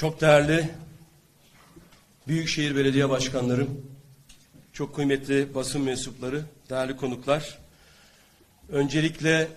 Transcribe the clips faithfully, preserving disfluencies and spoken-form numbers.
Çok değerli Büyükşehir Belediye Başkanlarım, çok kıymetli basın mensupları, değerli konuklar. Öncelikle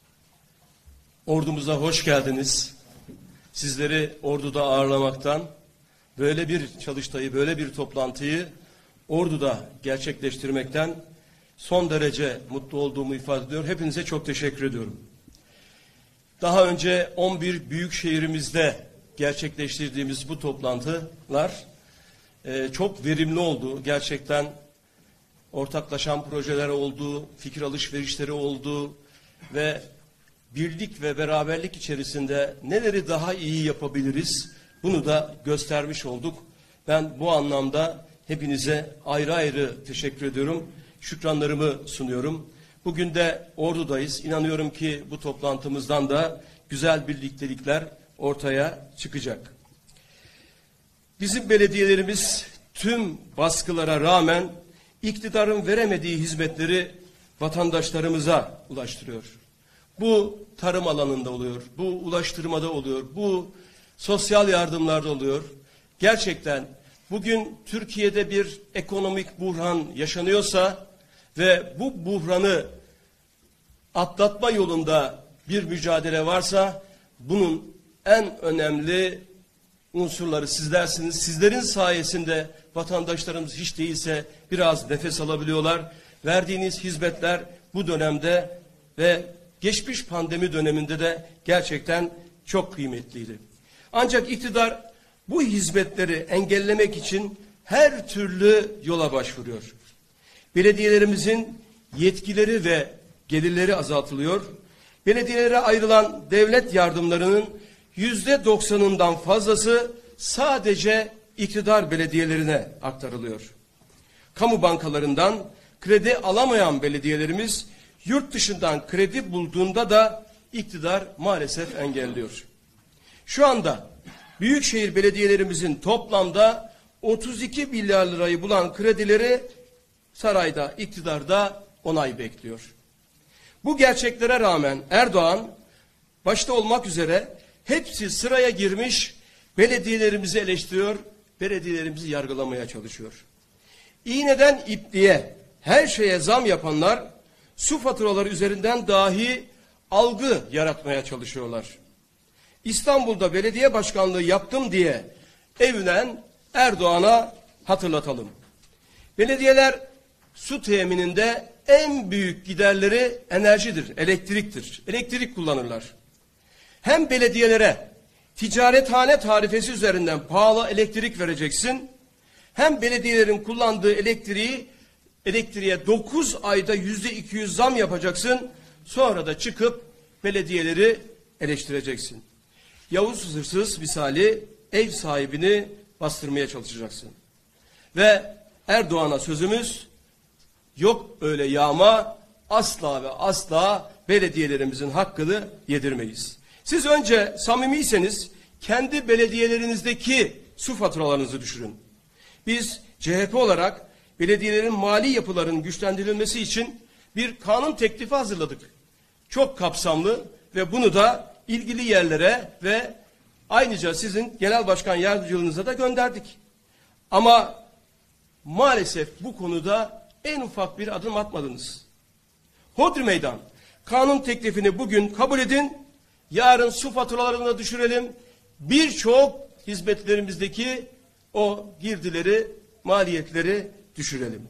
ordumuza hoş geldiniz. Sizleri orduda ağırlamaktan, böyle bir çalıştayı, böyle bir toplantıyı orduda gerçekleştirmekten son derece mutlu olduğumu ifade ediyor. Hepinize çok teşekkür ediyorum. Daha önce on bir büyük şehrimizde gerçekleştirdiğimiz bu toplantılar e, çok verimli oldu. Gerçekten ortaklaşan projeler oldu, fikir alışverişleri oldu ve birlik ve beraberlik içerisinde neleri daha iyi yapabiliriz bunu da göstermiş olduk. Ben bu anlamda hepinize ayrı ayrı teşekkür ediyorum. Şükranlarımı sunuyorum. Bugün de ordudayız. İnanıyorum ki bu toplantımızdan da güzel birliktelikler ortaya çıkacak. Bizim belediyelerimiz tüm baskılara rağmen iktidarın veremediği hizmetleri vatandaşlarımıza ulaştırıyor. Bu tarım alanında oluyor, bu ulaştırmada oluyor, bu sosyal yardımlarda oluyor. Gerçekten bugün Türkiye'de bir ekonomik buhran yaşanıyorsa ve bu buhranı atlatma yolunda bir mücadele varsa bunun en önemli unsurları sizlersiniz. Sizlerin sayesinde vatandaşlarımız hiç değilse biraz nefes alabiliyorlar. Verdiğiniz hizmetler bu dönemde ve geçmiş pandemi döneminde de gerçekten çok kıymetliydi. Ancak iktidar bu hizmetleri engellemek için her türlü yola başvuruyor. Belediyelerimizin yetkileri ve gelirleri azaltılıyor. Belediyelere ayrılan devlet yardımlarının yüzde doksanından fazlası sadece iktidar belediyelerine aktarılıyor. Kamu bankalarından kredi alamayan belediyelerimiz yurt dışından kredi bulduğunda da iktidar maalesef engelliyor. Şu anda büyükşehir belediyelerimizin toplamda otuz iki milyar lirayı bulan kredileri sarayda, iktidarda onay bekliyor. Bu gerçeklere rağmen Erdoğan başta olmak üzere hepsi sıraya girmiş belediyelerimizi eleştiriyor, belediyelerimizi yargılamaya çalışıyor. İğneden ipliğe her şeye zam yapanlar su faturaları üzerinden dahi algı yaratmaya çalışıyorlar. İstanbul'da belediye başkanlığı yaptım diye övünen Erdoğan'a hatırlatalım. Belediyeler su temininde en büyük giderleri enerjidir, elektriktir. Elektrik kullanırlar. Hem belediyelere ticarethane tarifesi üzerinden pahalı elektrik vereceksin, hem belediyelerin kullandığı elektriği elektriğe dokuz ayda yüzde iki yüz zam yapacaksın, sonra da çıkıp belediyeleri eleştireceksin. Yavuz hırsız misali ev sahibini bastırmaya çalışacaksın. Ve Erdoğan'a sözümüz, yok öyle yağma, asla ve asla belediyelerimizin hakkını yedirmeyiz. Siz önce samimiyseniz kendi belediyelerinizdeki su faturalarınızı düşürün. Biz C H P olarak belediyelerin mali yapılarının güçlendirilmesi için bir kanun teklifi hazırladık. Çok kapsamlı ve bunu da ilgili yerlere ve ayrıca sizin genel başkan yardımcılığınıza da gönderdik. Ama maalesef bu konuda en ufak bir adım atmadınız. Hodri meydan. Kanun teklifini bugün kabul edin. Yarın su faturalarını da düşürelim. Birçok hizmetlerimizdeki o girdileri, maliyetleri düşürelim.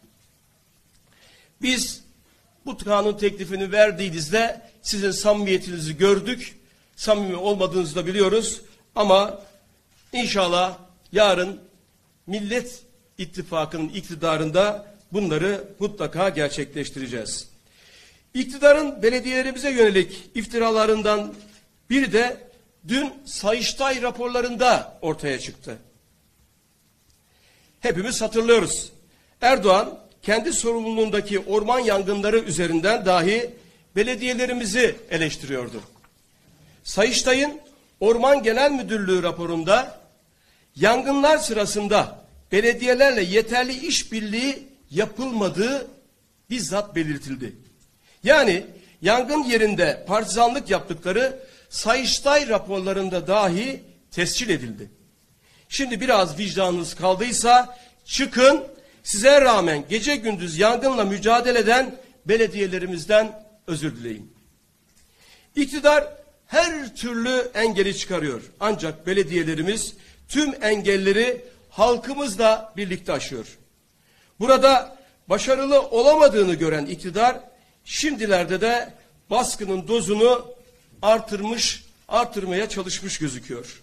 Biz bu kanun teklifini verdiğinizde sizin samimiyetinizi gördük. Samimi olmadığınızı da biliyoruz. Ama inşallah yarın Millet İttifakı'nın iktidarında bunları mutlaka gerçekleştireceğiz. İktidarın belediyelerimize yönelik iftiralarından biri de dün Sayıştay raporlarında ortaya çıktı. Hepimiz hatırlıyoruz. Erdoğan kendi sorumluluğundaki orman yangınları üzerinden dahi belediyelerimizi eleştiriyordu. Sayıştay'ın Orman Genel Müdürlüğü raporunda yangınlar sırasında belediyelerle yeterli işbirliği yapılmadığı bizzat belirtildi. Yani yangın yerinde partizanlık yaptıkları Sayıştay raporlarında dahi tescil edildi. Şimdi biraz vicdanınız kaldıysa çıkın, size rağmen gece gündüz yangınla mücadele eden belediyelerimizden özür dileyin. İktidar her türlü engeli çıkarıyor. Ancak belediyelerimiz tüm engelleri halkımızla birlikte aşıyor. Burada başarılı olamadığını gören iktidar şimdilerde de baskının dozunu artırmış, artırmaya çalışmış gözüküyor.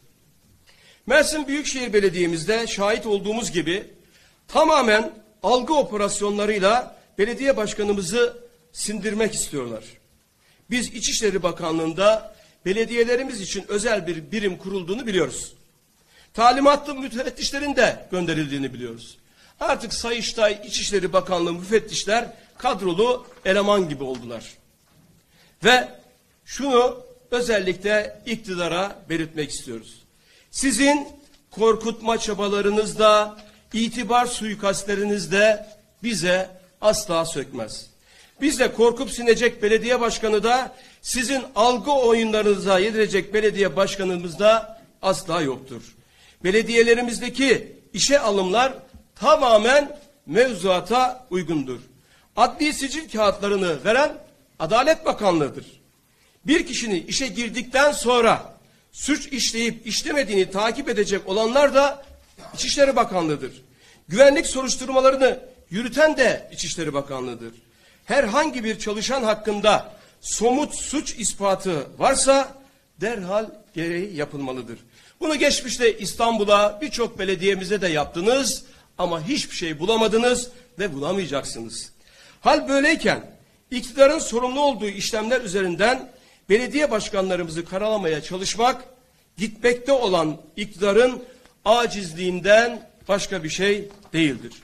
Mersin Büyükşehir Belediye'mizde şahit olduğumuz gibi tamamen algı operasyonlarıyla belediye başkanımızı sindirmek istiyorlar. Biz İçişleri Bakanlığı'nda belediyelerimiz için özel bir birim kurulduğunu biliyoruz. Talimatlı müfettişlerin de gönderildiğini biliyoruz. Artık Sayıştay, İçişleri Bakanlığı müfettişler kadrolu eleman gibi oldular. Ve şunu özellikle iktidara belirtmek istiyoruz. Sizin korkutma çabalarınızda, itibar suikastlerinizde bize asla sökmez. Biz de korkup sinecek belediye başkanı da sizin algı oyunlarınıza yedirecek belediye başkanımız da asla yoktur. Belediyelerimizdeki işe alımlar tamamen mevzuata uygundur. Adli sicil kağıtlarını veren Adalet Bakanlığı'dır. Bir kişinin işe girdikten sonra suç işleyip işlemediğini takip edecek olanlar da İçişleri Bakanlığı'dır. Güvenlik soruşturmalarını yürüten de İçişleri Bakanlığı'dır. Herhangi bir çalışan hakkında somut suç ispatı varsa derhal gereği yapılmalıdır. Bunu geçmişte İstanbul'a birçok belediyemize de yaptınız ama hiçbir şey bulamadınız ve bulamayacaksınız. Hal böyleyken iktidarın sorumlu olduğu işlemler üzerinden belediye başkanlarımızı karalamaya çalışmak gitmekte olan iktidarın acizliğinden başka bir şey değildir.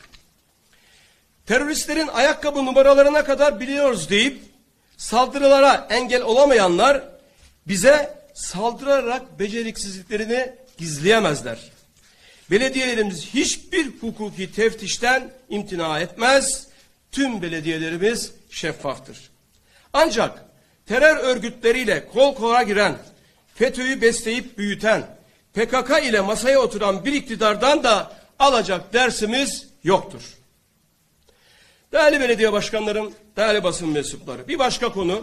Teröristlerin ayakkabı numaralarına kadar biliyoruz deyip saldırılara engel olamayanlar bize saldırarak beceriksizliklerini gizleyemezler. Belediyelerimiz hiçbir hukuki teftişten imtina etmez. Tüm belediyelerimiz şeffaftır. Ancak terör örgütleriyle kol kola giren, FETÖ'yü besleyip büyüten, P K K ile masaya oturan bir iktidardan da alacak dersimiz yoktur. Değerli belediye başkanlarım, değerli basın mensupları, bir başka konu,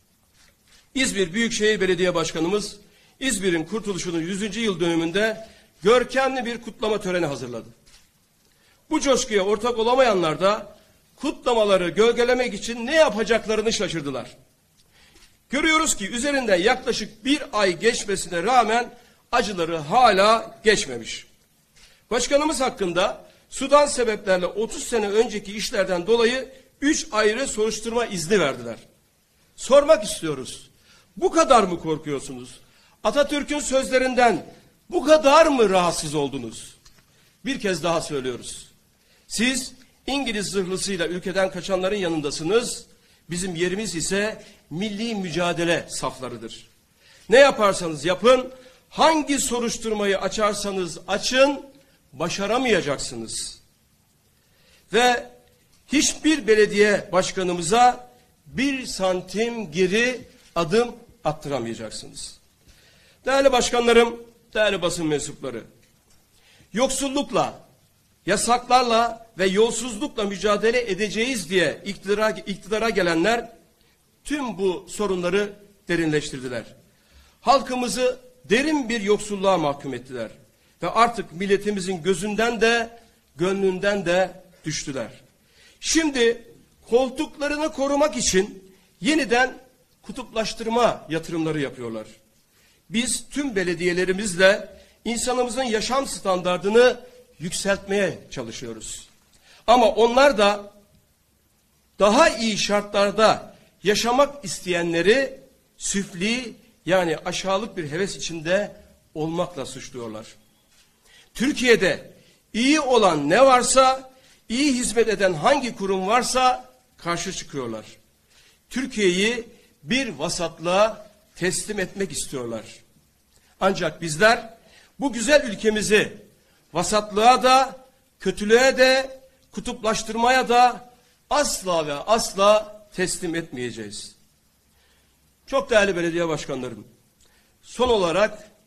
İzmir Büyükşehir Belediye Başkanımız İzmir'in kurtuluşunun yüzüncü yıl dönümünde görkemli bir kutlama töreni hazırladı. Bu coşkuya ortak olamayanlar da kutlamaları gölgelemek için ne yapacaklarını şaşırdılar. Görüyoruz ki üzerinden yaklaşık bir ay geçmesine rağmen acıları hala geçmemiş. Başkanımız hakkında sudan sebeplerle otuz sene önceki işlerden dolayı üç ayrı soruşturma izni verdiler. Sormak istiyoruz. Bu kadar mı korkuyorsunuz? Atatürk'ün sözlerinden bu kadar mı rahatsız oldunuz? Bir kez daha söylüyoruz. Siz İngiliz zırhlısıyla ülkeden kaçanların yanındasınız. Bizim yerimiz ise milli mücadele saflarıdır. Ne yaparsanız yapın, hangi soruşturmayı açarsanız açın, başaramayacaksınız. Ve hiçbir belediye başkanımıza bir santim geri adım attıramayacaksınız. Değerli başkanlarım, değerli basın mensupları, yoksullukla, yasaklarla ve yolsuzlukla mücadele edeceğiz diye iktidara, iktidara gelenler tüm bu sorunları derinleştirdiler. Halkımızı derin bir yoksulluğa mahkum ettiler. Ve artık milletimizin gözünden de gönlünden de düştüler. Şimdi koltuklarını korumak için yeniden kutuplaştırma yatırımları yapıyorlar. Biz tüm belediyelerimizle insanımızın yaşam standardını yükseltmeye çalışıyoruz. Ama onlar da daha iyi şartlarda yaşamak isteyenleri süfli, yani aşağılık bir heves içinde olmakla suçluyorlar. Türkiye'de iyi olan ne varsa, iyi hizmet eden hangi kurum varsa karşı çıkıyorlar. Türkiye'yi bir vasatlığa teslim etmek istiyorlar. Ancak bizler bu güzel ülkemizi vasatlığa da, kötülüğe de, kutuplaştırmaya da asla ve asla teslim etmeyeceğiz. Çok değerli belediye başkanlarım, son olarak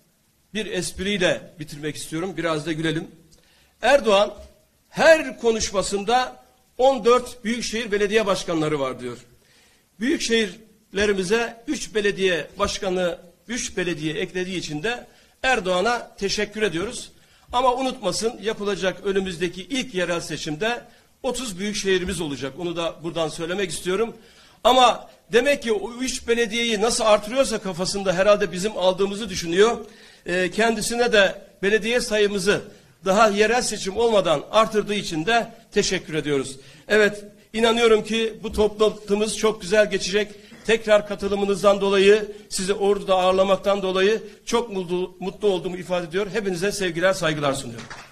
bir espriyle bitirmek istiyorum. Biraz da gülelim. Erdoğan her konuşmasında on dört büyükşehir belediye başkanları var diyor. Büyükşehirlerimize üç belediye başkanı, üç belediye eklediği için de Erdoğan'a teşekkür ediyoruz. Ama unutmasın, yapılacak önümüzdeki ilk yerel seçimde otuz büyükşehirimiz olacak. Onu da buradan söylemek istiyorum. Ama demek ki o üç belediyeyi nasıl artırıyorsa kafasında herhalde bizim aldığımızı düşünüyor. E, kendisine de belediye sayımızı daha yerel seçim olmadan artırdığı için de teşekkür ediyoruz. Evet, inanıyorum ki bu toplantımız çok güzel geçecek. Tekrar katılımınızdan dolayı, sizi Ordu'da ağırlamaktan dolayı çok mutlu, mutlu olduğumu ifade ediyor. Hepinize sevgiler, saygılar sunuyorum.